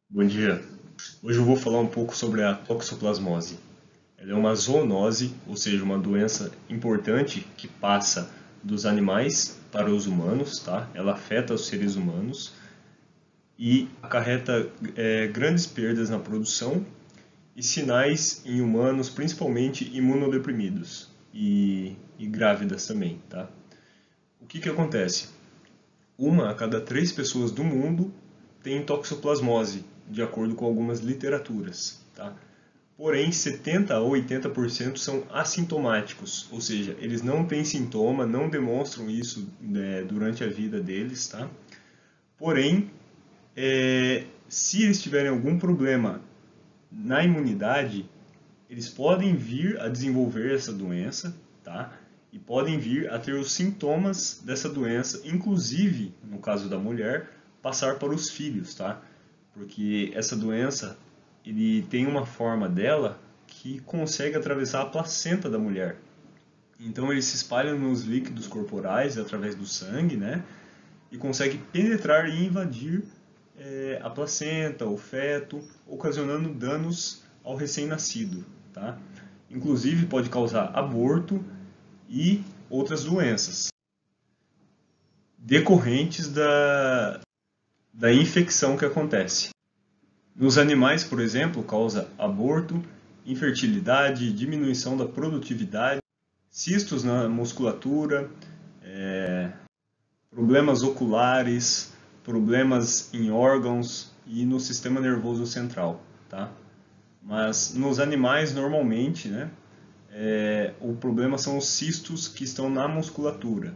Bom dia. Hoje eu vou falar um pouco sobre a toxoplasmose. Ela é uma zoonose, ou seja, uma doença importante que passa dos animais para os humanos, tá? Ela afeta os seres humanos e acarreta grandes perdas na produção e sinais em humanos, principalmente imunodeprimidos e grávidas também, tá? O que acontece? Uma a cada 3 pessoas do mundo tem toxoplasmose, de acordo com algumas literaturas, tá? Porém, 70 a 80% são assintomáticos, ou seja, eles não têm sintoma, não demonstram isso durante a vida deles, tá? Porém, se eles tiverem algum problema na imunidade, eles podem vir a desenvolver essa doença, tá? E podem vir a ter os sintomas dessa doença, inclusive, no caso da mulher, passar para os filhos, tá? Porque essa doença, ele tem uma forma dela que consegue atravessar a placenta da mulher. Então ele se espalha nos líquidos corporais através do sangue, né? E consegue penetrar e invadir a placenta, o feto, ocasionando danos ao recém-nascido, tá? Inclusive pode causar aborto e outras doenças decorrentes da infecção que acontece. Nos animais, por exemplo, causa aborto, infertilidade, diminuição da produtividade, cistos na musculatura, problemas oculares, problemas em órgãos e no sistema nervoso central, tá? Mas nos animais, normalmente, né, o problema são os cistos que estão na musculatura.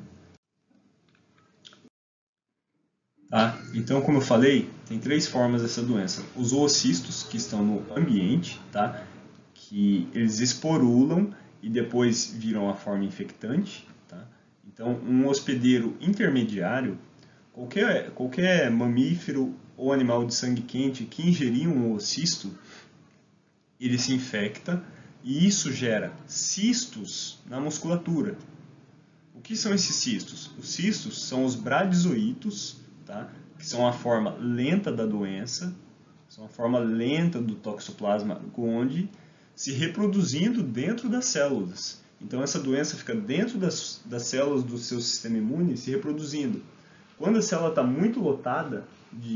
Tá? Então, como eu falei, tem 3 formas dessa doença. Os oocistos, que estão no ambiente, tá? Que eles esporulam e depois viram a forma infectante. Tá? Então, um hospedeiro intermediário, qualquer mamífero ou animal de sangue quente que ingerir um oocisto, ele se infecta e isso gera cistos na musculatura. O que são esses cistos? Os cistos são os bradizoítos, tá? Que são a forma lenta da doença, são a forma lenta do Toxoplasma gondii, se reproduzindo dentro das células. Então essa doença fica dentro das células do seu sistema imune se reproduzindo. Quando a célula está muito lotada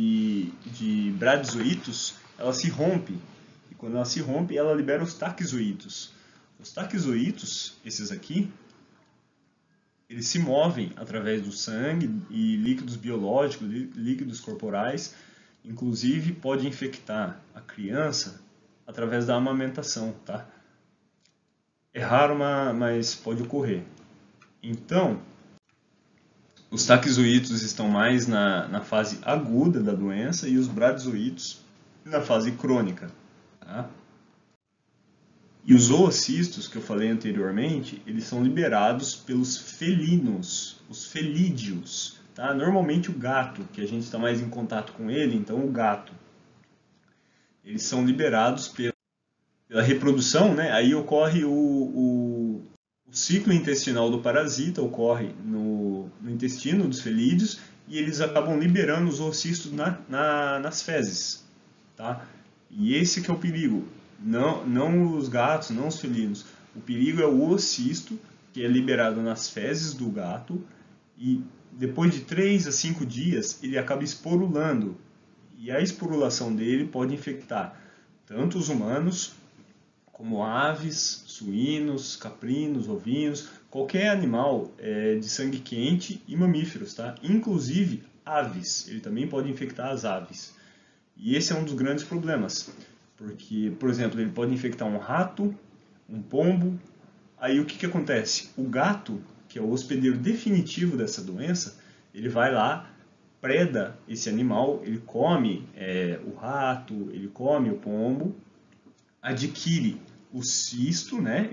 de bradizoítos, ela se rompe. E quando ela se rompe, ela libera os taquizoítos. Os taquizoítos, esses aqui, eles se movem através do sangue e líquidos biológicos, líquidos corporais, inclusive pode infectar a criança através da amamentação, tá? É raro, mas pode ocorrer. Então, os taquizoítos estão mais na fase aguda da doença e os bradizoítos na fase crônica, tá? E os oocistos, que eu falei anteriormente, eles são liberados pelos felinos, os felídeos. Tá? Normalmente o gato, que a gente está mais em contato com ele, então o gato. Eles são liberados pela reprodução, né? Aí ocorre o ciclo intestinal do parasita, ocorre no intestino dos felídeos, e eles acabam liberando os oocistos nas fezes. Tá? E esse que é o perigo. Não os gatos, não os felinos. O perigo é o oocisto, que é liberado nas fezes do gato, e depois de 3 a 5 dias ele acaba esporulando. E a esporulação dele pode infectar tanto os humanos, como aves, suínos, caprinos, ovinos, qualquer animal de sangue quente e mamíferos, tá? Inclusive aves. Ele também pode infectar as aves. E esse é um dos grandes problemas. Porque, por exemplo, ele pode infectar um rato, um pombo. Aí o que acontece? O gato, que é o hospedeiro definitivo dessa doença, ele vai lá, preda esse animal, ele come o rato, ele come o pombo, adquire o cisto, né?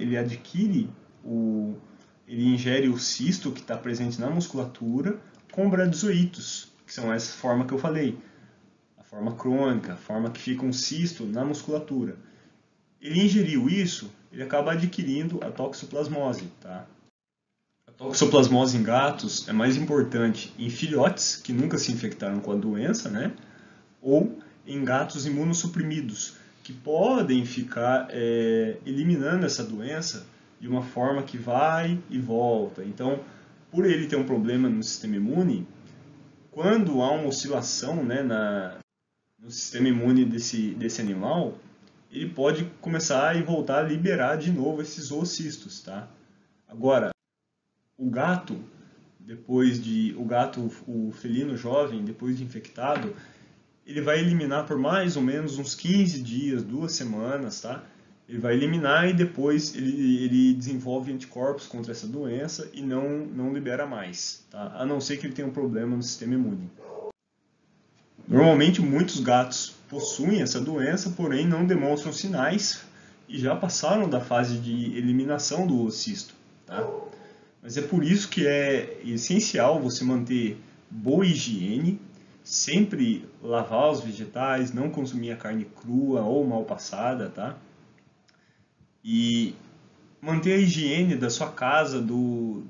Ele ingere o cisto que está presente na musculatura com bradizoítos, que são essa forma que eu falei. Forma crônica, a forma que fica um cisto na musculatura. Ele ingeriu isso, ele acaba adquirindo a toxoplasmose. Tá? A toxoplasmose em gatos é mais importante em filhotes que nunca se infectaram com a doença, né? Ou em gatos imunossuprimidos, que podem ficar eliminando essa doença de uma forma que vai e volta. Então, por ele ter um problema no sistema imune, quando há uma oscilação, né, no sistema imune desse animal, ele pode começar e voltar a liberar de novo esses oocistos, tá? Agora, o gato, o felino jovem, depois de infectado, ele vai eliminar por mais ou menos uns 15 dias, 2 semanas, tá? Ele vai eliminar e depois ele desenvolve anticorpos contra essa doença e não libera mais, tá? A não ser que ele tenha um problema no sistema imune. Normalmente muitos gatos possuem essa doença, porém não demonstram sinais e já passaram da fase de eliminação do oocisto, tá? Mas é por isso que é essencial você manter boa higiene, sempre lavar os vegetais, não consumir a carne crua ou mal passada, tá? E manter a higiene da sua casa, do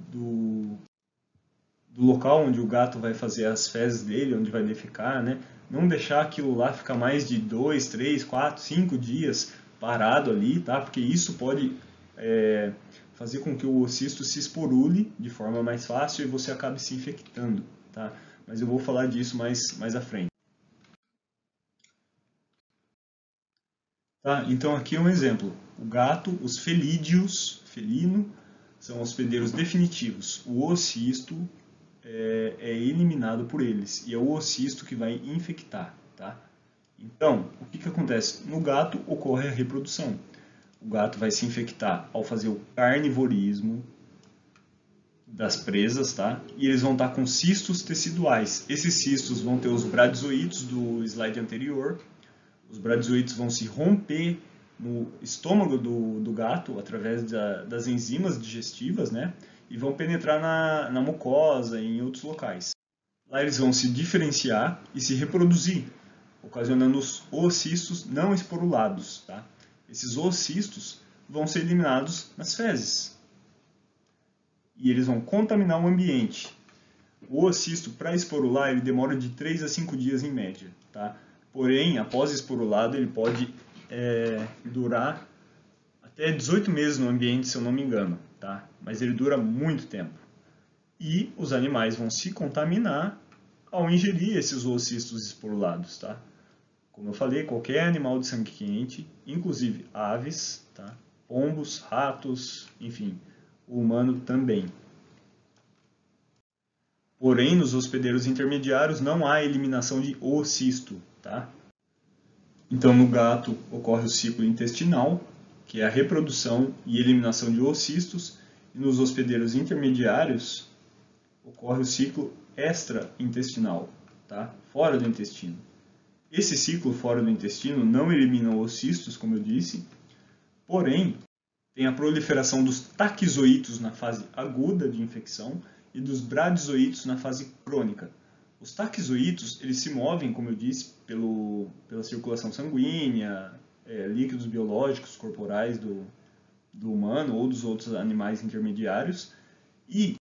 local onde o gato vai fazer as fezes dele, onde vai defecar, né? Não deixar aquilo lá ficar mais de 2, 3, 4, 5 dias parado ali, tá? Porque isso pode fazer com que o oocisto se esporule de forma mais fácil e você acabe se infectando, tá? Mas eu vou falar disso mais à frente. Tá? Então aqui é um exemplo. O gato, os felídeos, felino, são hospedeiros definitivos. O oocisto é eliminado por eles e é o oocisto que vai infectar, tá? Então, o que acontece? No gato ocorre a reprodução. O gato vai se infectar ao fazer o carnivorismo das presas, tá? E eles vão estar com cistos teciduais. Esses cistos vão ter os bradizoítos do slide anterior. Os bradizoítos vão se romper no estômago do gato através das enzimas digestivas, né? E vão penetrar na mucosa e em outros locais. Lá eles vão se diferenciar e se reproduzir, ocasionando os oocistos não esporulados, tá? Esses oocistos vão ser eliminados nas fezes e eles vão contaminar o ambiente. O oocisto, para esporular, ele demora de 3 a 5 dias em média, tá? Porém, após esporulado, ele pode durar até 18 meses no ambiente, se eu não me engano, tá? Mas ele dura muito tempo. E os animais vão se contaminar ao ingerir esses oocistos esporulados, tá? Como eu falei, qualquer animal de sangue quente, inclusive aves, tá? Pombos, ratos, enfim, o humano também. Porém, nos hospedeiros intermediários não há eliminação de oocisto, tá? Então, no gato ocorre o ciclo intestinal, que é a reprodução e eliminação de oocistos, e nos hospedeiros intermediários ocorre o ciclo extraintestinal, tá? Fora do intestino. Esse ciclo fora do intestino não elimina oocistos, como eu disse, porém tem a proliferação dos taquizoítos na fase aguda de infecção e dos bradizoítos na fase crônica. Os taquizoítos, eles se movem, como eu disse, pela circulação sanguínea, líquidos biológicos corporais do humano ou dos outros animais intermediários, e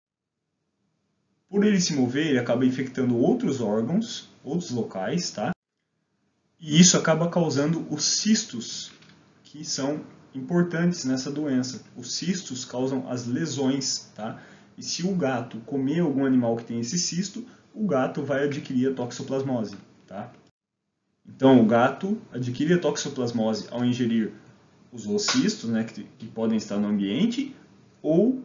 por ele se mover, ele acaba infectando outros órgãos, outros locais, tá? E isso acaba causando os cistos, que são importantes nessa doença. Os cistos causam as lesões, tá? E se o gato comer algum animal que tem esse cisto, o gato vai adquirir a toxoplasmose, tá? Então, o gato adquire a toxoplasmose ao ingerir os oocistos, né, que podem estar no ambiente, ou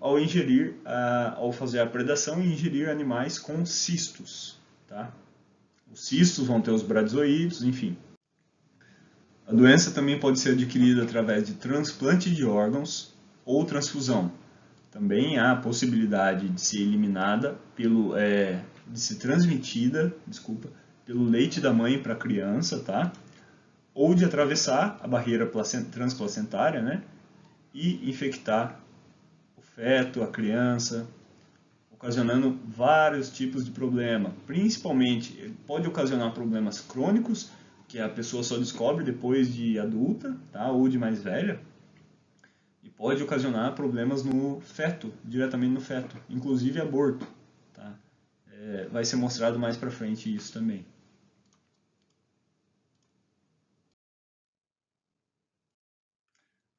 ao fazer a predação e ingerir animais com cistos, tá? Os cistos vão ter os bradizoítos, enfim. A doença também pode ser adquirida através de transplante de órgãos ou transfusão. Também há a possibilidade de ser eliminada de ser transmitida, pelo leite da mãe para a criança, tá? Ou de atravessar a barreira transplacentária, né? E infectar o feto, a criança, ocasionando vários tipos de problema. Principalmente, ele pode ocasionar problemas crônicos, que a pessoa só descobre depois de adulta, tá? Ou de mais velha. E pode ocasionar problemas no feto, diretamente no feto, inclusive aborto, tá? Vai ser mostrado mais para frente isso também.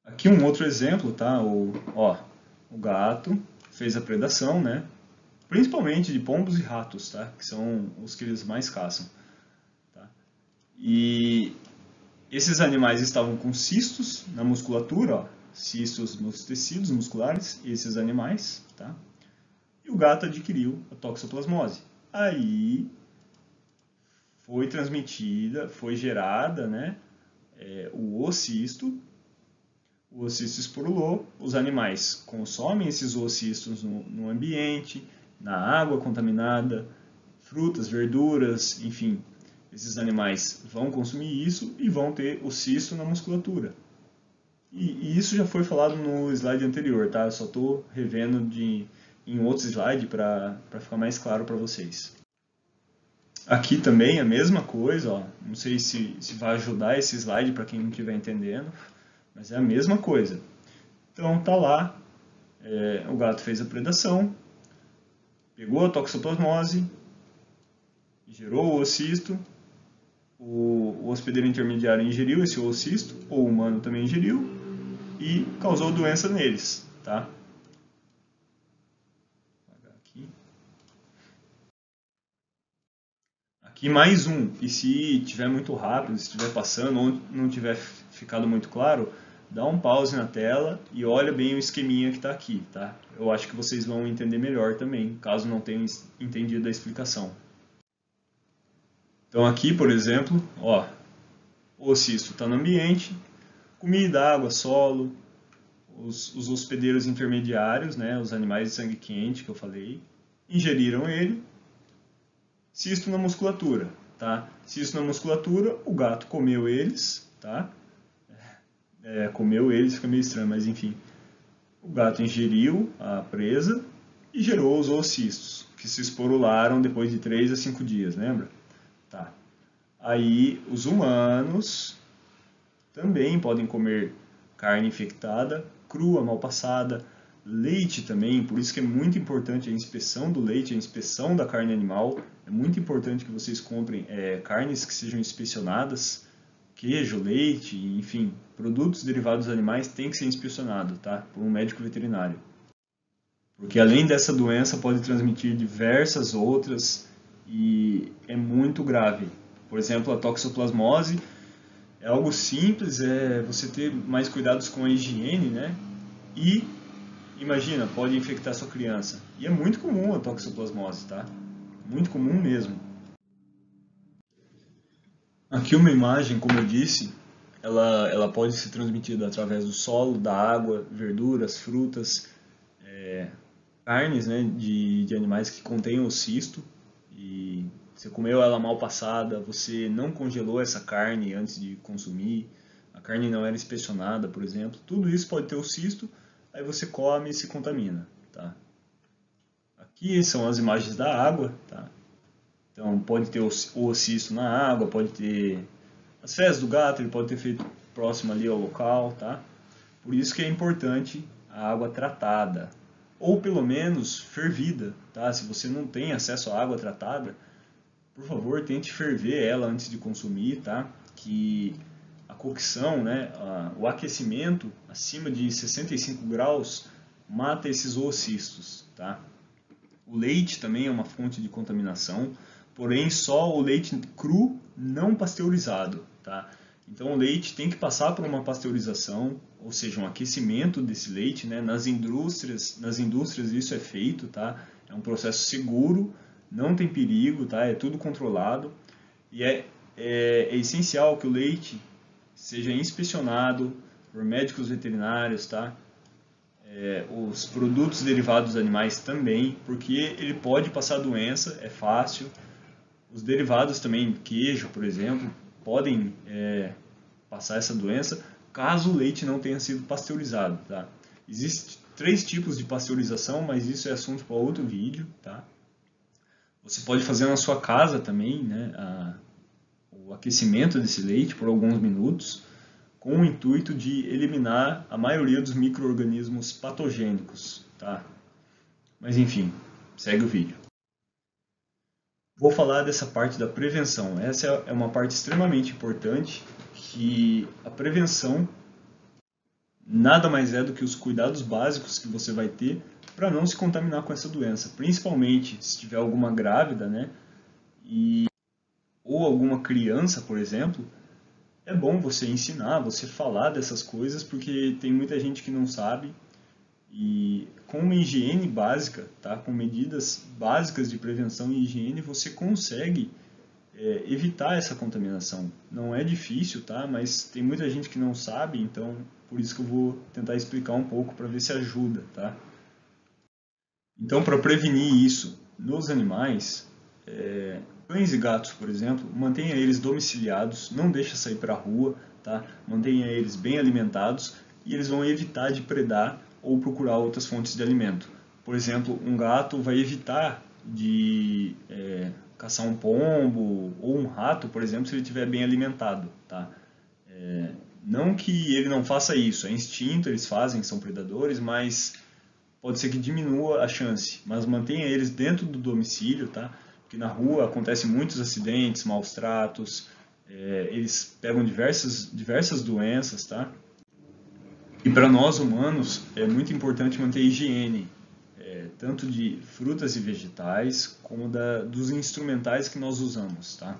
Aqui um outro exemplo, tá? O gato fez a predação, né? Principalmente de pombos e ratos, tá? Que são os que eles mais caçam. Tá? E esses animais estavam com cistos na musculatura, ó, cistos nos tecidos musculares, esses animais, tá? E o gato adquiriu a toxoplasmose. Aí foi transmitida, foi gerada, né, o oocisto esporulou, os animais consomem esses oocistos no ambiente, na água contaminada, frutas, verduras, enfim, esses animais vão consumir isso e vão ter o cisto na musculatura. E isso já foi falado no slide anterior, tá? Eu só estou revendo em outro slide para ficar mais claro para vocês. Aqui também a mesma coisa, ó. Não sei se vai ajudar esse slide para quem não estiver entendendo, mas é a mesma coisa. Então tá lá, o gato fez a predação, pegou a toxoplasmose, gerou o oocisto, o hospedeiro intermediário ingeriu esse oocisto, ou o humano também ingeriu, e causou doença neles, tá? Aqui mais um, e se tiver muito rápido, se estiver passando ou não tiver ficado muito claro, dá um pause na tela e olha bem o esqueminha que está aqui, tá? Eu acho que vocês vão entender melhor também, caso não tenham entendido a explicação. Então aqui, por exemplo, ó, o cisto está no ambiente, comida, água, solo, os hospedeiros intermediários, né, os animais de sangue quente que eu falei, ingeriram ele, cisto na musculatura, tá? Cisto na musculatura, o gato comeu eles, tá? Comeu eles, fica meio estranho, mas enfim. O gato ingeriu a presa e gerou os oocistos, que se esporularam depois de 3 a 5 dias, lembra? Tá. Aí os humanos também podem comer carne infectada, crua, mal passada, leite também, por isso que é muito importante a inspeção do leite, a inspeção da carne animal. É muito importante que vocês comprem carnes que sejam inspecionadas, queijo, leite, enfim, produtos derivados dos animais têm que ser inspecionados, tá? Por um médico veterinário. Porque além dessa doença pode transmitir diversas outras e é muito grave. Por exemplo, a toxoplasmose é algo simples, é você ter mais cuidados com a higiene, né? E imagina, pode infectar sua criança. E é muito comum a toxoplasmose, tá? Muito comum mesmo. Aqui uma imagem, como eu disse, ela pode ser transmitida através do solo, da água, verduras, frutas, carnes, né, de animais que contêm o cisto. E você comeu ela mal passada, você não congelou essa carne antes de consumir, a carne não era inspecionada, por exemplo. Tudo isso pode ter o cisto, aí você come e se contamina, tá? Aqui são as imagens da água, tá? Então pode ter o cisto na água, pode ter as fezes do gato, ele pode ter feito próximo ali ao local, tá? Por isso que é importante a água tratada, ou pelo menos fervida, tá? Se você não tem acesso à água tratada, por favor, tente ferver ela antes de consumir, tá? Que a cocção, né, o aquecimento acima de 65 graus mata esses oocistos, tá? O leite também é uma fonte de contaminação, porém só o leite cru não pasteurizado, tá? Então o leite tem que passar por uma pasteurização, ou seja, um aquecimento desse leite, né? Nas indústrias isso é feito, tá? É um processo seguro, não tem perigo, tá? É tudo controlado e é essencial que o leite seja inspecionado por médicos veterinários, tá? Os produtos derivados dos animais também, porque ele pode passar doença, é fácil. Os derivados também, queijo, por exemplo, podem passar essa doença caso o leite não tenha sido pasteurizado, tá? Existem 3 tipos de pasteurização, mas isso é assunto para outro vídeo, tá? Você pode fazer na sua casa também, né, o aquecimento desse leite por alguns minutos, com o intuito de eliminar a maioria dos micro-organismos patogênicos, tá? Mas enfim, segue o vídeo. Vou falar dessa parte da prevenção. Essa é uma parte extremamente importante, que a prevenção nada mais é do que os cuidados básicos que você vai ter para não se contaminar com essa doença, principalmente se tiver alguma grávida, né? Ou alguma criança, por exemplo. É bom você ensinar, você falar dessas coisas, porque tem muita gente que não sabe. E com uma higiene básica, tá? Com medidas básicas de prevenção e higiene, você consegue evitar essa contaminação. Não é difícil, tá? Mas tem muita gente que não sabe, então por isso que eu vou tentar explicar um pouco para ver se ajuda, tá? Então, para prevenir isso nos animais, cães e gatos, por exemplo, mantenha eles domiciliados, não deixa sair para a rua, tá? Mantenha eles bem alimentados e eles vão evitar de predar ou procurar outras fontes de alimento. Por exemplo, um gato vai evitar de caçar um pombo ou um rato, por exemplo, se ele estiver bem alimentado, tá? Não que ele não faça isso, é instinto, eles fazem, são predadores, mas pode ser que diminua a chance, mas mantenha eles dentro do domicílio, tá? Porque na rua acontecem muitos acidentes, maus tratos, eles pegam diversas doenças, tá? E para nós humanos é muito importante manter a higiene, tanto de frutas e vegetais, como dos instrumentais que nós usamos, tá?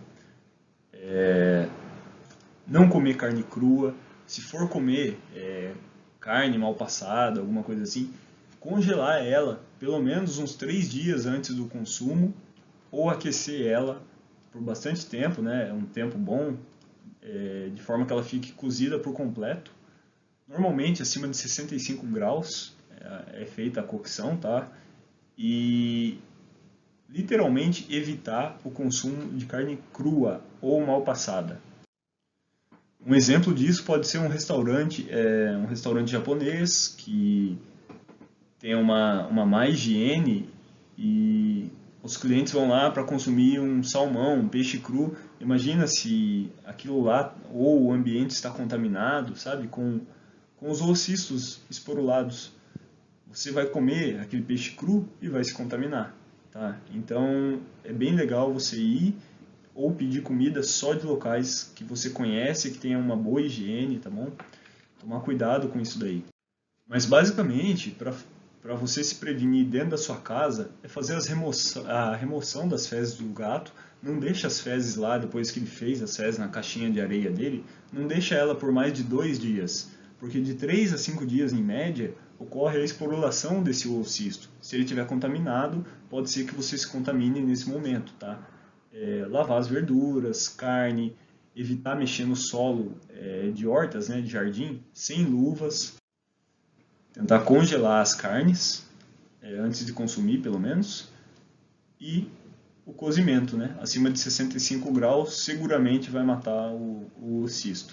Não comer carne crua, se for comer carne mal passada, alguma coisa assim, congelar ela pelo menos uns 3 dias antes do consumo ou aquecer ela por bastante tempo, né? É um tempo bom, de forma que ela fique cozida por completo. Normalmente acima de 65 graus é feita a cocção, tá? E literalmente evitar o consumo de carne crua ou mal passada. Um exemplo disso pode ser um restaurante japonês que tem uma má higiene e os clientes vão lá para consumir um salmão, um peixe cru. Imagina se aquilo lá ou o ambiente está contaminado, sabe, com os oocistos esporulados. Você vai comer aquele peixe cru e vai se contaminar, tá? Então é bem legal você ir ou pedir comida só de locais que você conhece, que tenha uma boa higiene, tá bom? Tomar cuidado com isso daí. Mas basicamente, para você se prevenir dentro da sua casa, é fazer a remoção das fezes do gato. Não deixa as fezes lá, depois que ele fez as fezes na caixinha de areia dele, não deixa ela por mais de 2 dias. Porque de 3 a 5 dias, em média, ocorre a esporulação desse oocisto. Se ele estiver contaminado, pode ser que você se contamine nesse momento, tá? Lavar as verduras, carne, evitar mexer no solo de hortas, né, de jardim, sem luvas. Tentar congelar as carnes, antes de consumir, pelo menos. E o cozimento, né? Acima de 65 graus, seguramente vai matar o cisto.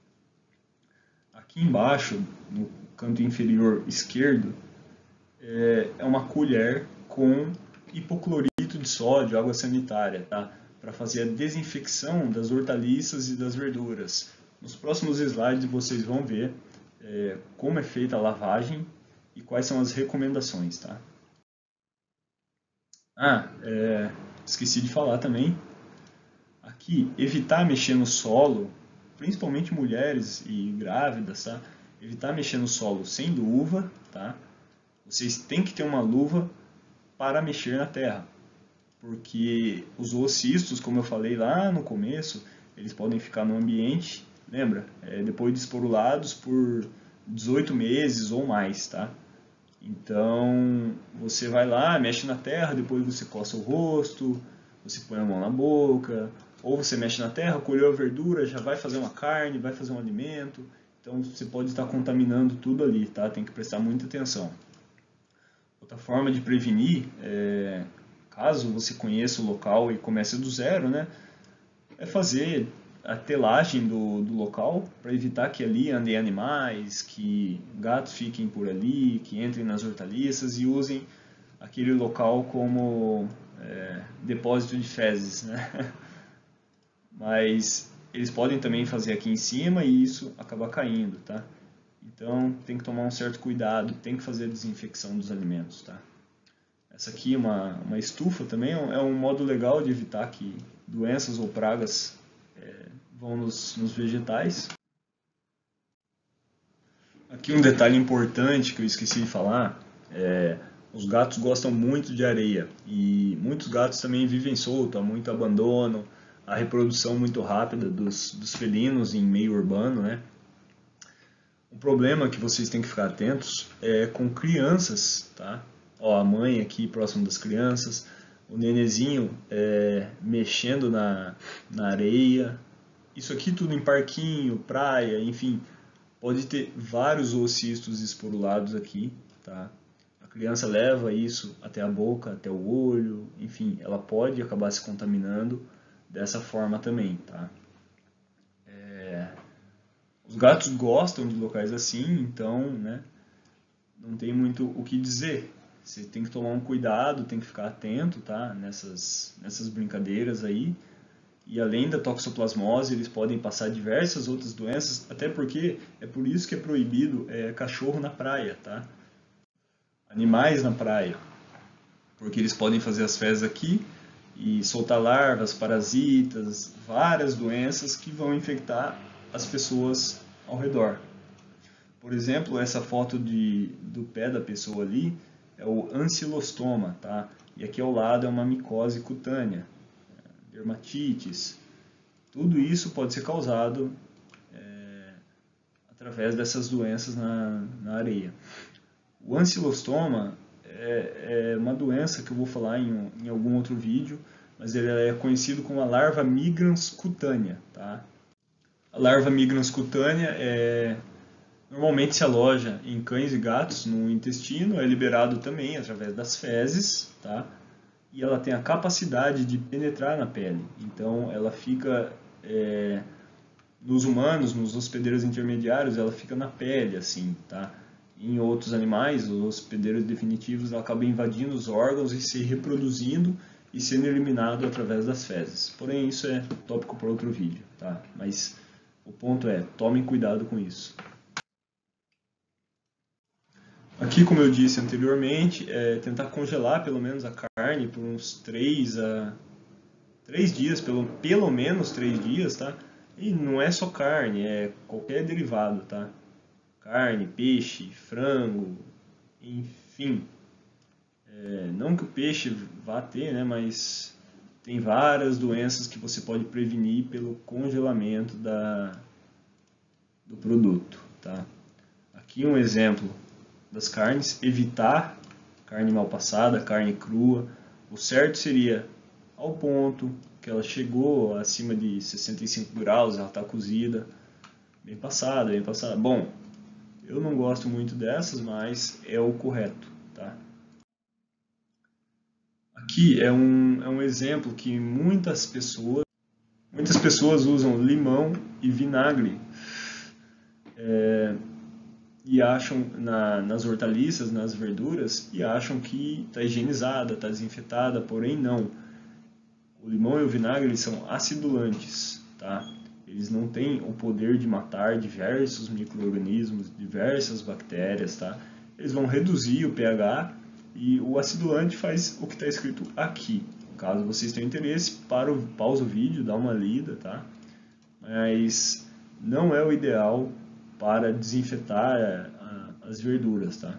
Aqui embaixo, no canto inferior esquerdo, é uma colher com hipoclorito de sódio, água sanitária, tá? Para fazer a desinfecção das hortaliças e das verduras. Nos próximos slides vocês vão ver como é feita a lavagem e quais são as recomendações, tá? Esqueci de falar também. Aqui, evitar mexer no solo, principalmente mulheres e grávidas, tá? Evitar mexer no solo sem luva, tá? Vocês têm que ter uma luva para mexer na terra, porque os oocistos, como eu falei lá no começo, eles podem ficar no ambiente, lembra? Depois de esporulados por 18 meses ou mais, tá? Então, você vai lá, mexe na terra, depois você coça o rosto, você põe a mão na boca, ou você mexe na terra, colheu a verdura, já vai fazer uma carne, vai fazer um alimento. Então, você pode estar contaminando tudo ali, tá? Tem que prestar muita atenção. Outra forma de prevenir, caso você conheça o local e comece do zero, né? É fazer a telagem do local para evitar que ali andem animais, que gatos fiquem por ali, que entrem nas hortaliças e usem aquele local como depósito de fezes, né? Mas eles podem também fazer aqui em cima e isso acaba caindo, tá? Então tem que tomar um certo cuidado, tem que fazer a desinfecção dos alimentos, tá? Essa aqui é uma estufa também, é um modo legal de evitar que doenças ou pragas vão nos vegetais. Aqui um detalhe importante que eu esqueci de falar, os gatos gostam muito de areia e muitos gatos também vivem solto, há muito abandono, a reprodução muito rápida dos felinos em meio urbano, né? Um problema que vocês têm que ficar atentos é com crianças, tá? Ó, a mãe aqui próximo das crianças, o nenezinho mexendo na areia. Isso aqui tudo em parquinho, praia, enfim, pode ter vários oocistos esporulados aqui, tá? A criança leva isso até a boca, até o olho, enfim, ela pode acabar se contaminando dessa forma também, tá? Os gatos gostam de locais assim, então, né, não tem muito o que dizer. Você tem que tomar um cuidado, tem que ficar atento, tá? Nessas brincadeiras aí. E além da toxoplasmose, eles podem passar diversas outras doenças, até porque é por isso que é proibido cachorro na praia, tá? Animais na praia, porque eles podem fazer as fezes aqui e soltar larvas, parasitas, várias doenças que vão infectar as pessoas ao redor. Por exemplo, essa foto do pé da pessoa ali é o ancilostoma, tá? E aqui ao lado é uma micose cutânea, dermatites. Tudo isso pode ser causado através dessas doenças na areia. O ancilostoma é uma doença que eu vou falar em algum outro vídeo, mas ele é conhecido como a larva migrans cutânea, tá? A larva migrans cutânea normalmente se aloja em cães e gatos no intestino, é liberado também através das fezes, tá? E ela tem a capacidade de penetrar na pele. Então ela fica nos humanos, nos hospedeiros intermediários, ela fica na pele, assim, tá? Em outros animais, os hospedeiros definitivos acabam invadindo os órgãos e se reproduzindo e sendo eliminado através das fezes. Porém, isso é tópico para outro vídeo, tá? Mas o ponto é, tomem cuidado com isso. Aqui, como eu disse anteriormente, tentar congelar pelo menos a carne por uns 3 dias, pelo menos 3 dias, tá? E não é só carne, é qualquer derivado, tá? Carne, peixe, frango, enfim. Não que o peixe vá ter, né? Mas tem várias doenças que você pode prevenir pelo congelamento do produto, tá? Aqui um exemplo das carnes, evitar carne mal passada, carne crua. O certo seria ao ponto que ela chegou acima de 65 graus, ela está cozida, bem passada, bem passada. Bom, eu não gosto muito dessas, mas é o correto, tá? Aqui é um exemplo que muitas pessoas usam limão e vinagre e acham nas hortaliças, nas verduras, e acham que está higienizada, está desinfetada, porém não. O limão e o vinagre eles são acidulantes, tá? Eles não têm o poder de matar diversos micro-organismos, diversas bactérias, tá? Eles vão reduzir o pH e o acidulante faz o que está escrito aqui. Caso vocês tenham interesse, pausa o vídeo, dá uma lida, tá? Mas não é o ideal para desinfetar as verduras, tá?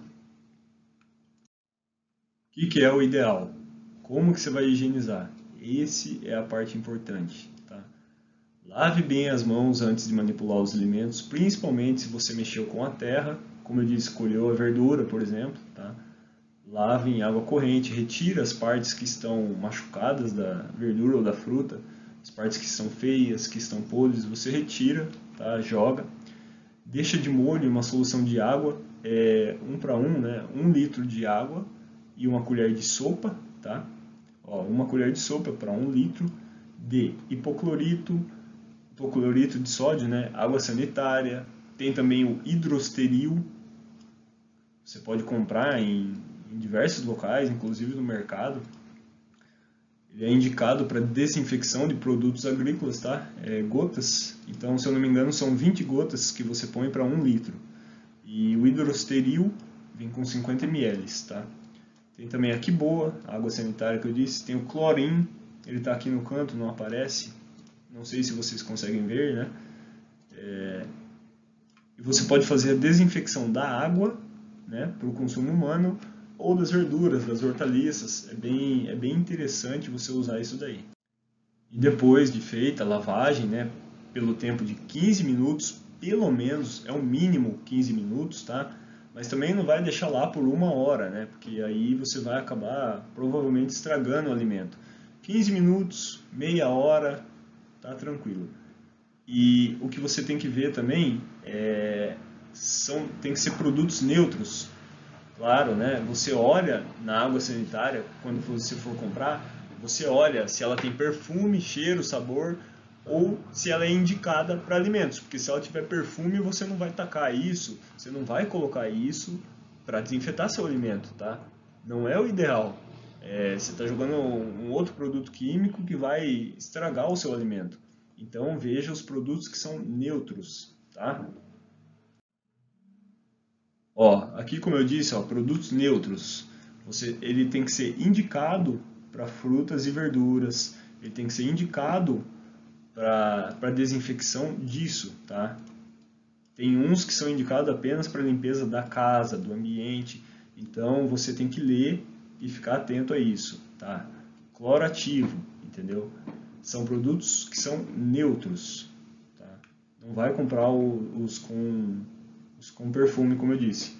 O que é o ideal? Como que você vai higienizar? Esse é a parte importante, tá? Lave bem as mãos antes de manipular os alimentos, principalmente se você mexeu com a terra, como eu disse, escolheu a verdura, por exemplo, tá? Lave em água corrente, retira as partes que estão machucadas da verdura ou da fruta, as partes que estão feias, que estão podres, você retira, tá? Joga. Deixa de molho uma solução de água, 1 para 1, né? 1 litro de água e uma colher de sopa, tá? Ó, uma colher de sopa para 1 litro de hipoclorito de sódio, né? Água sanitária. Tem também o hidrosteril. Você pode comprar em diversos locais, inclusive no mercado. Ele é indicado para desinfecção de produtos agrícolas, tá? Gotas. Então, se eu não me engano, são 20 gotas que você põe para 1 litro. E o hidrosteril vem com 50 ml, tá? Tem também a Quiboa, a água sanitária que eu disse. Tem o Clorim, ele está aqui no canto, não aparece. Não sei se vocês conseguem ver, né? E você pode fazer a desinfecção da água, né, para o consumo humano, ou das verduras, das hortaliças. É bem interessante você usar isso daí. E depois de feita a lavagem, né, pelo tempo de 15 minutos, pelo menos, é o mínimo 15 minutos, tá? Mas também não vai deixar lá por 1 hora, né? Porque aí você vai acabar provavelmente estragando o alimento. 15 minutos, meia hora, tá tranquilo. E o que você tem que ver também tem que ser produtos neutros. Claro, né? Você olha na água sanitária, quando você for comprar, você olha se ela tem perfume, cheiro, sabor, ou se ela é indicada para alimentos. Porque se ela tiver perfume, você não vai tacar isso, você não vai colocar isso para desinfetar seu alimento, tá? Não é o ideal. Você está jogando um outro produto químico que vai estragar o seu alimento. Então veja os produtos que são neutros, tá? Ó, aqui como eu disse, ó, produtos neutros. Ele tem que ser indicado para frutas e verduras. Ele tem que ser indicado para desinfecção disso, tá? Tem uns que são indicados apenas para limpeza da casa, do ambiente. Então você tem que ler e ficar atento a isso, tá? Clorativo, entendeu? São produtos que são neutros, tá? Não vai comprar os com perfume, como eu disse.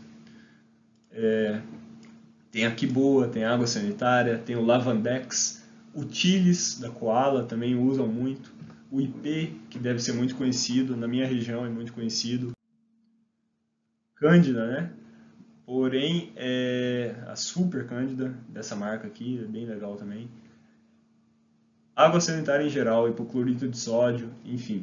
Tem a Kiboa, tem a água sanitária, tem o Lavandex, o Tilis da Koala também usam muito, o IP, que deve ser muito conhecido, na minha região é muito conhecido, Cândida, né? Porém, a Super Cândida dessa marca aqui é bem legal também. Água sanitária em geral, hipoclorito de sódio, enfim.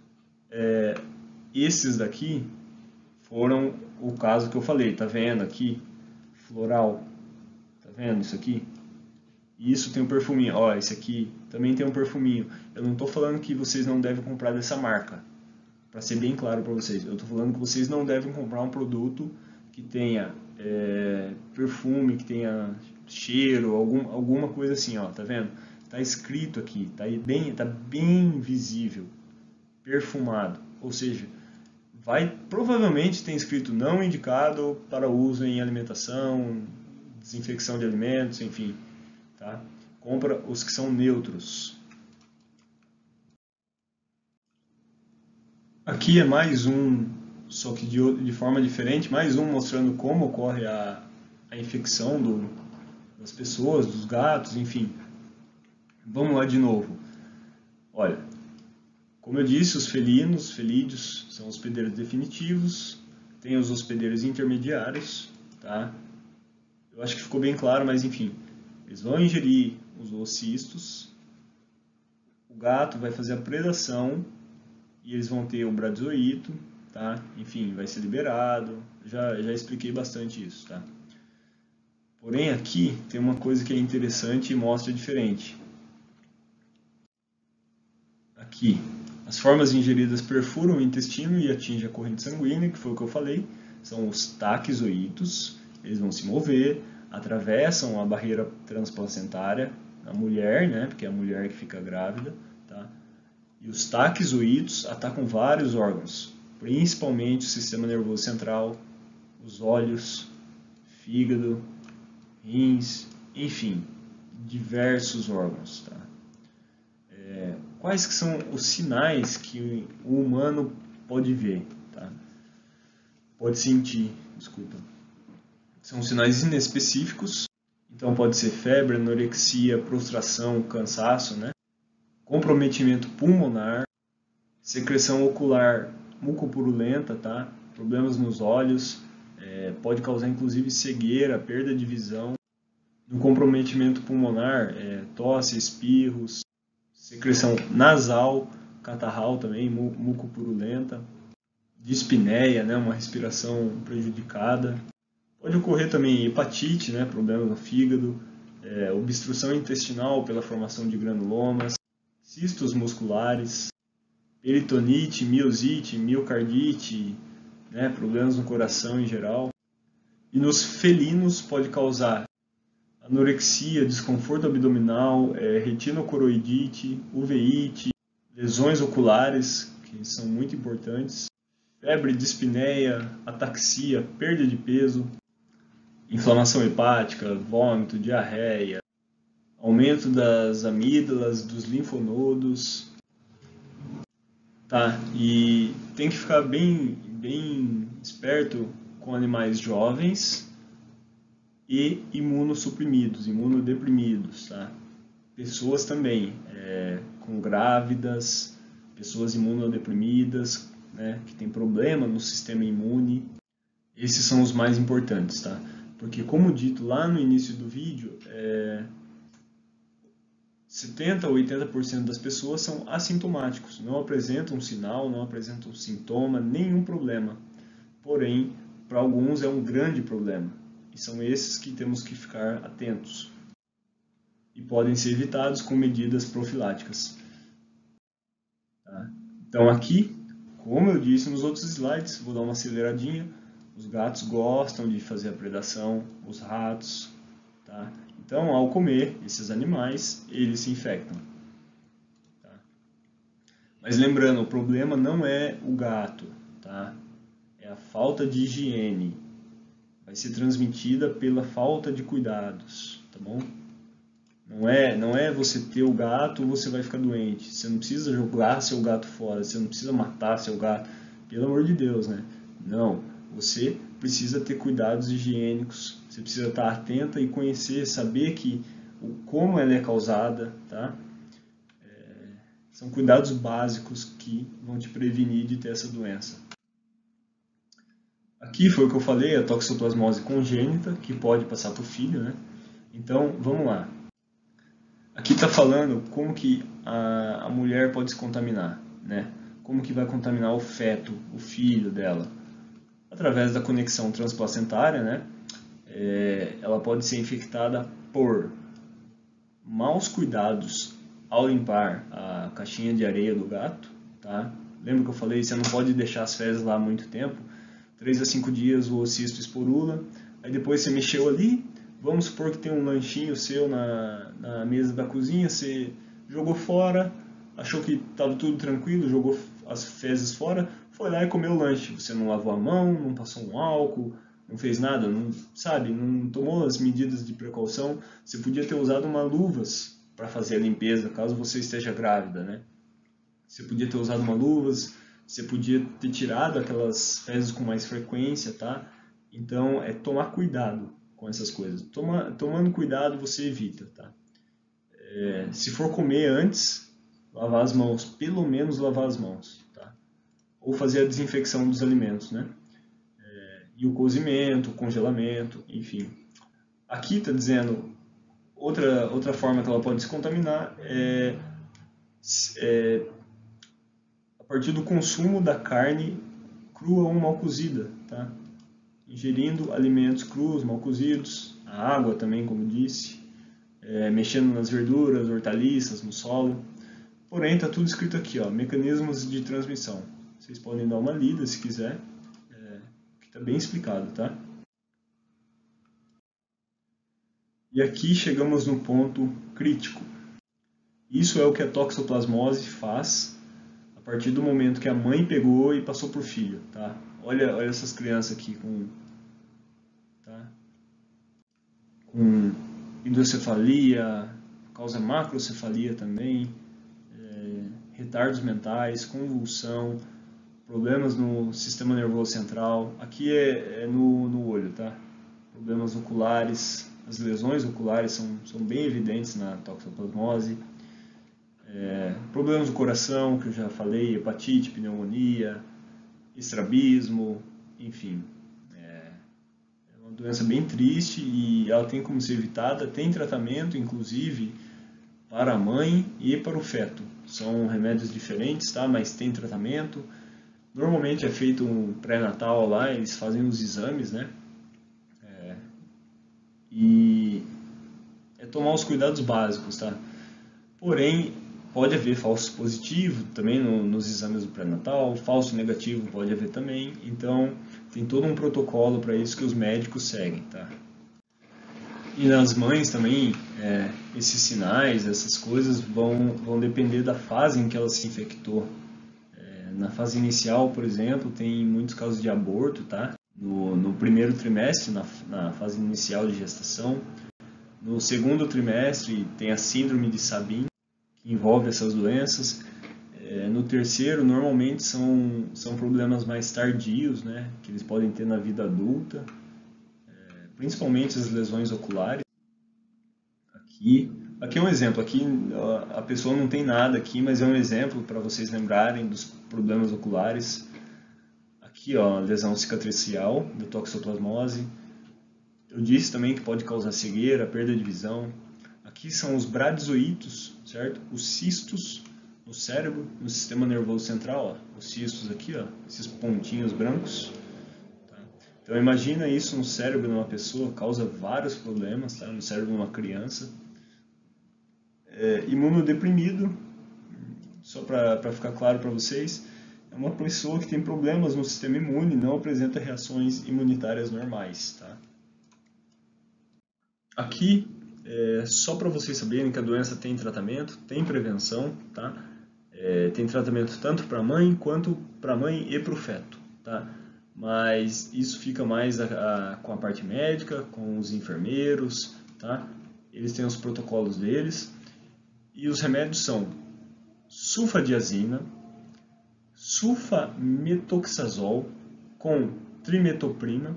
Esses daqui foram o caso que eu falei, tá vendo aqui? Floral, tá vendo isso aqui? E isso tem um perfuminho, ó, esse aqui também tem um perfuminho. Eu não tô falando que vocês não devem comprar dessa marca, para ser bem claro para vocês. Eu tô falando que vocês não devem comprar um produto que tenha perfume, que tenha cheiro, alguma coisa assim, ó, tá vendo? Tá escrito aqui, tá bem visível, perfumado, ou seja, provavelmente tem escrito não indicado para uso em alimentação, desinfecção de alimentos, enfim, tá? Compra os que são neutros. Aqui é mais um, só que de forma diferente, mais um mostrando como ocorre a infecção das pessoas, dos gatos, enfim. Vamos lá de novo. Olha, como eu disse, os felídeos, são hospedeiros definitivos, tem os hospedeiros intermediários, tá? Eu acho que ficou bem claro, mas enfim, eles vão ingerir os oocistos, o gato vai fazer a predação e eles vão ter o bradyzoito, tá? Enfim, vai ser liberado, já expliquei bastante isso, tá? Porém aqui tem uma coisa que é interessante e mostra diferente. Aqui, as formas ingeridas perfuram o intestino e atingem a corrente sanguínea, que foi o que eu falei, são os taquizoítos, eles vão se mover, atravessam a barreira transplacentária na mulher, né, porque é a mulher que fica grávida, tá? E os taquizoítos atacam vários órgãos, principalmente o sistema nervoso central, os olhos, fígado, rins, enfim, diversos órgãos, tá? Quais que são os sinais que o humano pode ver, tá? Pode sentir, desculpa. São sinais inespecíficos, então pode ser febre, anorexia, prostração, cansaço, né? Comprometimento pulmonar, secreção ocular mucopurulenta, tá? Problemas nos olhos, pode causar inclusive cegueira, perda de visão. No comprometimento pulmonar, tosse, espirros, secreção nasal, catarral também, mucopurulenta, dispneia, né, uma respiração prejudicada. Pode ocorrer também hepatite, né, problemas no fígado, obstrução intestinal pela formação de granulomas, cistos musculares, peritonite, miosite, miocardite, né, problemas no coração em geral. E nos felinos pode causar anorexia, desconforto abdominal, retinocoroidite, uveíte, lesões oculares, que são muito importantes, febre, dispneia, ataxia, perda de peso, inflamação hepática, vômito, diarreia, aumento das amígdalas, dos linfonodos, tá? E tem que ficar bem esperto com animais jovens e imunossuprimidos, imunodeprimidos, tá? Pessoas também, com grávidas, pessoas imunodeprimidas, né, que tem problema no sistema imune. Esses são os mais importantes, tá? Porque, como dito lá no início do vídeo, 70 ou 80% das pessoas são assintomáticos, não apresentam sinal, não apresentam sintoma, nenhum problema. Porém, para alguns é um grande problema. E são esses que temos que ficar atentos. E podem ser evitados com medidas profiláticas. Tá? Então aqui, como eu disse nos outros slides, vou dar uma aceleradinha. Os gatos gostam de fazer a predação, os ratos. Tá? Então, ao comer esses animais, eles se infectam. Tá? Mas lembrando, o problema não é o gato, tá? É a falta de higiene. Vai ser transmitida pela falta de cuidados, tá bom? Não é você ter o gato, você vai ficar doente. Você não precisa jogar seu gato fora, você não precisa matar seu gato, pelo amor de Deus, né? Não, você precisa ter cuidados higiênicos, você precisa estar atenta e conhecer, saber como ela é causada, tá? São cuidados básicos que vão te prevenir de ter essa doença. Aqui foi o que eu falei, a toxoplasmose congênita, que pode passar para o filho, né? Então, vamos lá. Aqui está falando como que a mulher pode se contaminar, né? Como que vai contaminar o feto, o filho dela. Através da conexão transplacentária, né? Ela pode ser infectada por maus cuidados ao limpar a caixinha de areia do gato, tá? Lembra que eu falei, você não pode deixar as fezes lá muito tempo. 3 a 5 dias o cisto esporula, aí depois você mexeu ali, vamos supor que tem um lanchinho seu na mesa da cozinha, você jogou fora, achou que estava tudo tranquilo, jogou as fezes fora, foi lá e comeu o lanche. Você não lavou a mão, não passou um álcool, não fez nada, não tomou as medidas de precaução. Você podia ter usado uma luvas para fazer a limpeza, caso você esteja grávida, né? Você podia ter usado uma luvas, você podia ter tirado aquelas fezes com mais frequência, tá? Então, é tomar cuidado com essas coisas. Tomando cuidado, você evita, tá? Se for comer antes, lavar as mãos, pelo menos lavar as mãos, tá? Ou fazer a desinfecção dos alimentos, né? E o cozimento, o congelamento, enfim. Aqui está dizendo outra forma que ela pode se contaminar a partir do consumo da carne crua ou mal cozida, tá? Ingerindo alimentos crus, mal cozidos, a água também, como disse, mexendo nas verduras, hortaliças, no solo. Porém, está tudo escrito aqui, ó, mecanismos de transmissão. Vocês podem dar uma lida se quiser, que está bem explicado, tá? E aqui chegamos no ponto crítico. Isso é o que a toxoplasmose faz a partir do momento que a mãe pegou e passou para o filho, tá? Olha essas crianças aqui com hidrocefalia, causa macrocefalia também, retardos mentais, convulsão, problemas no sistema nervoso central. Aqui é no olho, tá? Problemas oculares, as lesões oculares são bem evidentes na toxoplasmose. Problemas do coração, que eu já falei, hepatite, pneumonia, estrabismo, enfim. É uma doença bem triste e ela tem como ser evitada, tem tratamento, inclusive, para a mãe e para o feto. São remédios diferentes, tá? Mas tem tratamento. Normalmente é feito um pré-natal lá, eles fazem os exames, né? E é tomar os cuidados básicos, tá? Porém, pode haver falso positivo também nos exames do pré-natal, falso negativo pode haver também, então tem todo um protocolo para isso que os médicos seguem, tá? E nas mães também, esses sinais, essas coisas vão depender da fase em que ela se infectou. Na fase inicial, por exemplo, tem muitos casos de aborto, tá? No primeiro trimestre, na fase inicial de gestação. No segundo trimestre tem a síndrome de Sabin, que envolve essas doenças. No terceiro, normalmente são problemas mais tardios, né, que eles podem ter na vida adulta, principalmente as lesões oculares. Aqui é um exemplo, aqui a pessoa não tem nada aqui, mas é um exemplo para vocês lembrarem dos problemas oculares. Aqui, ó, lesão cicatricial de toxoplasmose. Eu disse também que pode causar cegueira, perda de visão. Aqui são os bradizoítos, certo? Os cistos no cérebro, no sistema nervoso central, ó. Os cistos aqui, ó, esses pontinhos brancos. Tá? Então imagina isso no cérebro de uma pessoa, causa vários problemas, tá? No cérebro de uma criança. Imunodeprimido, só para ficar claro para vocês, é uma pessoa que tem problemas no sistema imune, não apresenta reações imunitárias normais, tá? Aqui, só para vocês saberem que a doença tem tratamento, tem prevenção, tá? Tem tratamento tanto para a mãe quanto para a mãe e para o feto, tá? Mas isso fica mais com a parte médica, com os enfermeiros, tá? Eles têm os protocolos deles. E os remédios são sulfadiazina, sulfametoxazol com trimetoprina,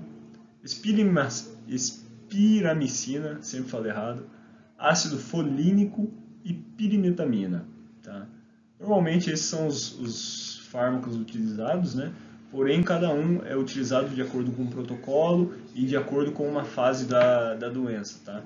espiramicina, sempre falo errado, ácido folínico e pirimetamina. Tá? Normalmente esses são os fármacos utilizados, né? Porém cada um é utilizado de acordo com um protocolo e de acordo com uma fase da doença. Tá?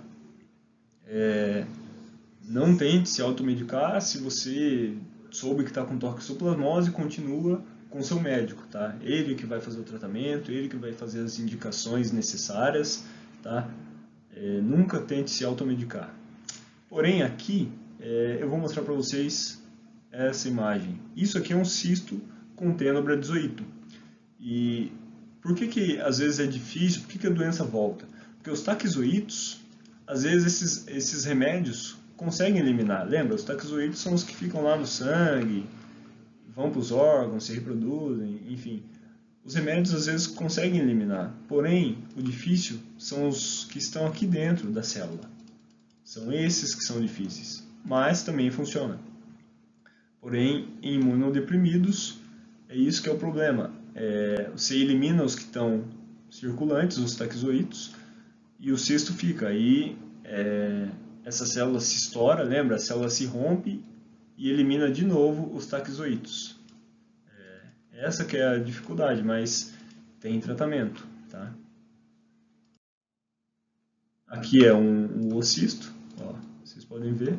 Não tente se automedicar. Se você soube que está com toxoplasmose, continua com seu médico, tá? Ele que vai fazer o tratamento, ele que vai fazer as indicações necessárias, tá? Nunca tente se automedicar. Porém, aqui eu vou mostrar para vocês essa imagem. Isso aqui é um cisto contendo bradizoito. E por que às vezes é difícil? Por que a doença volta? Porque os taquizoítos, às vezes esses remédios conseguem eliminar. Lembra, os taquizoídos são os que ficam lá no sangue, vão para os órgãos, se reproduzem, enfim. Os remédios às vezes conseguem eliminar, porém o difícil são os que estão aqui dentro da célula. São esses que são difíceis, mas também funciona. Porém, em imunodeprimidos, é isso que é o problema. Você elimina os que estão circulantes, os taquizoídos, e o cisto fica. Aí essa célula se estoura, lembra? A célula se rompe e elimina de novo os taquizoítos. Essa que é a dificuldade, mas tem tratamento, tá? Aqui é um oocisto, ó, vocês podem ver.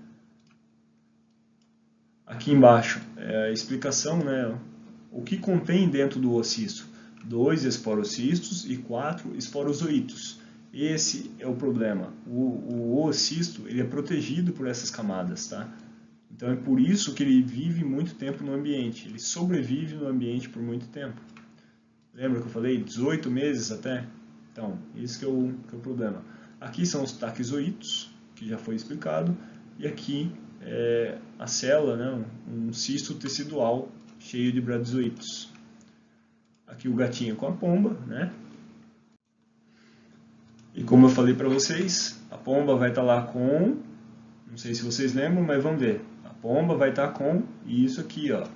Aqui embaixo é a explicação, né? O que contém dentro do oocisto? 2 esporocistos e 4 esporozoítos. Esse é o problema. O oocisto ele é protegido por essas camadas, tá? Então é por isso que ele vive muito tempo no ambiente. Ele sobrevive no ambiente por muito tempo. Lembra que eu falei 18 meses até? Então, esse que é o problema. Aqui são os taquizoítos, que já foi explicado, e aqui é a célula, né, um cisto tecidual cheio de bradizoítos. Aqui o gatinho com a pomba, né? E como eu falei para vocês, a pomba vai estar lá com, não sei se vocês lembram, mas vamos ver. A pomba vai estar com isso aqui, ó.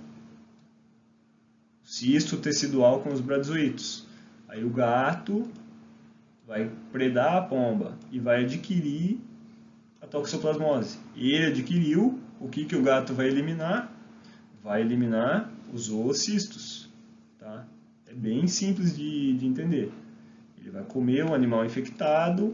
Cisto tecidual com os bradizoítos. Aí o gato vai predar a pomba e vai adquirir a toxoplasmose. E ele adquiriu, o que o gato vai eliminar? Vai eliminar os oocistos. Tá? É bem simples de entender. Ele vai comer um animal infectado,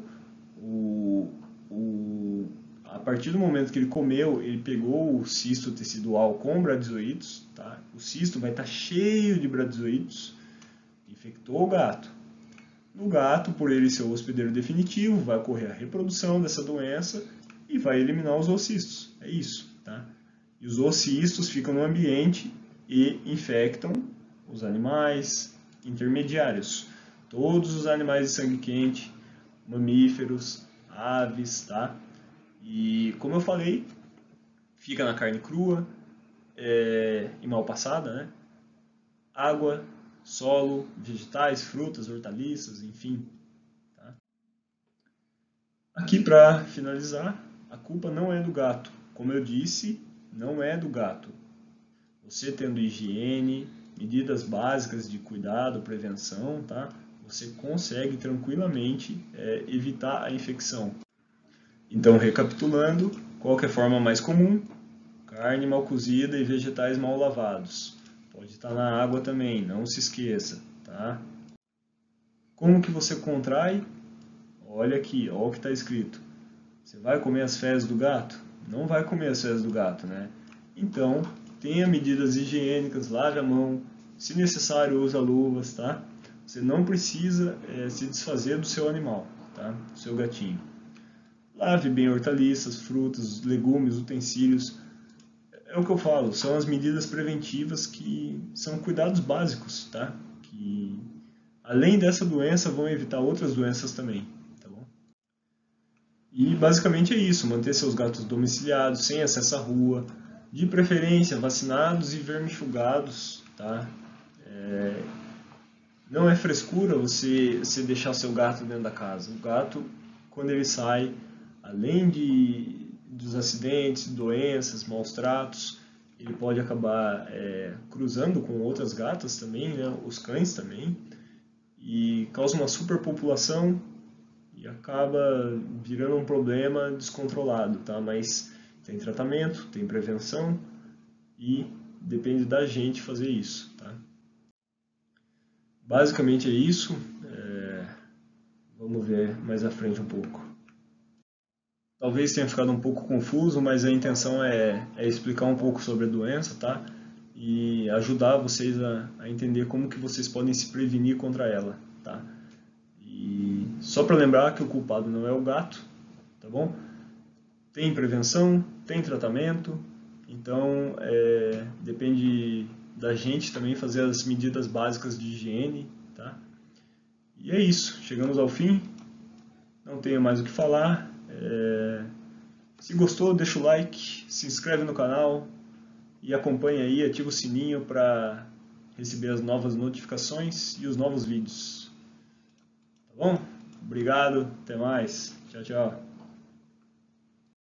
a partir do momento que ele comeu, ele pegou o cisto tecidual com bradizoítos, tá? O cisto vai estar cheio de bradizoítos, infectou o gato. No gato, por ele ser o hospedeiro definitivo, vai ocorrer a reprodução dessa doença e vai eliminar os oocistos. É isso, tá? E os oocistos ficam no ambiente e infectam os animais intermediários. Todos os animais de sangue quente, mamíferos, aves, tá? E como eu falei, fica na carne crua e mal passada, né? água, solo, vegetais, frutas, hortaliças, enfim. Tá? Aqui para finalizar, a culpa não é do gato. Como eu disse, não é do gato. Você tendo higiene, medidas básicas de cuidado, prevenção, tá? Você consegue tranquilamente evitar a infecção. Então, recapitulando, qual que é a forma mais comum? Carne mal cozida e vegetais mal lavados. Pode estar na água também, não se esqueça, tá? Como que você contrai? Olha aqui, olha o que está escrito. Você vai comer as fezes do gato? Não vai comer as fezes do gato, né? Então, tenha medidas higiênicas, lave a mão, se necessário, usa luvas, tá? Você não precisa se desfazer do seu animal, tá? Do seu gatinho. Lave bem hortaliças, frutas, legumes, utensílios. É o que eu falo, são as medidas preventivas que são cuidados básicos, tá? Que além dessa doença vão evitar outras doenças também, tá bom? E basicamente é isso, manter seus gatos domiciliados, sem acesso à rua, de preferência vacinados e vermifugados, tá? Não é frescura você deixar seu gato dentro da casa. O gato, quando ele sai, além dos acidentes, doenças, maus tratos, ele pode acabar cruzando com outras gatas também, né? Os cães também, e causa uma superpopulação e acaba virando um problema descontrolado, tá? Mas tem tratamento, tem prevenção e depende da gente fazer isso, tá? Basicamente é isso. Vamos ver mais à frente um pouco. Talvez tenha ficado um pouco confuso, mas a intenção é explicar um pouco sobre a doença, tá? E ajudar vocês a entender como que vocês podem se prevenir contra ela, tá? E só para lembrar que o culpado não é o gato, tá bom? Tem prevenção, tem tratamento, então depende da gente também fazer as medidas básicas de higiene, tá? E é isso, chegamos ao fim, não tenho mais o que falar. Se gostou, deixa o like, se inscreve no canal e acompanha aí, ativa o sininho para receber as novas notificações e os novos vídeos. Tá bom? Obrigado, até mais. Tchau, tchau.